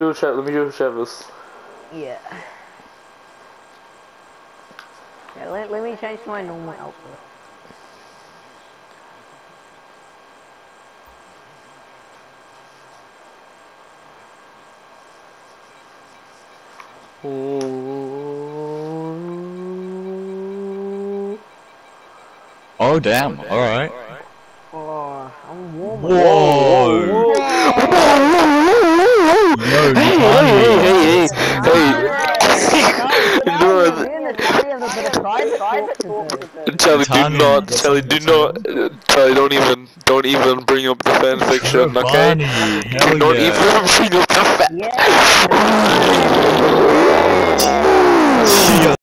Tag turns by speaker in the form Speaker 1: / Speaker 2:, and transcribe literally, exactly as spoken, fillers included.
Speaker 1: do chat. Let me do Travis.
Speaker 2: Yeah. Yeah, let, let me change to my normal outfit.
Speaker 3: Oh damn! All right.
Speaker 2: Oh, I'm warm.
Speaker 3: Whoa! Whoa. Yo,
Speaker 1: Hey, hey, hey, hey, hey! No, Charlie, do
Speaker 3: Travani,
Speaker 1: not,
Speaker 3: that's
Speaker 1: Charlie,
Speaker 3: what
Speaker 1: do
Speaker 3: it's
Speaker 1: not,
Speaker 3: called.
Speaker 1: uh, Charlie, don't even, don't even bring up the fan fiction, okay?
Speaker 3: Travani, hell
Speaker 1: Don't
Speaker 3: yeah.
Speaker 1: even bring up the fan.
Speaker 2: Yeah.